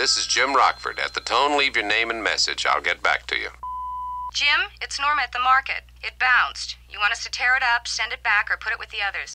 This is Jim Rockford. At the tone, leave your name and message. I'll get back to you. Jim, it's Norma at the market. It bounced. You want us to tear it up, send it back, or put it with the others?